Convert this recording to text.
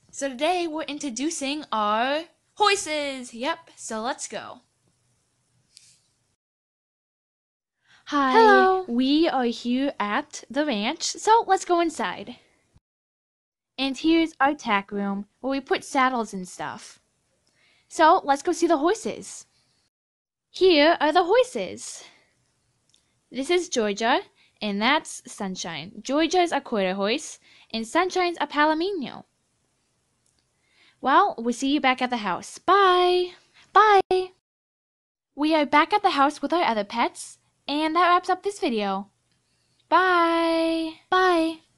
So today we're introducing our horses. Yep, so let's go. Hi, Hello. we are here at the ranch, so let's go inside. And here's our tack room where we put saddles and stuff. So let's go see the horses. Here are the horses. This is Georgia, and that's Sunshine. Georgia's a quarter horse, and Sunshine's a palomino. Well, we'll see you back at the house. Bye! Bye! We are back at the house with our other pets, and that wraps up this video. Bye! Bye!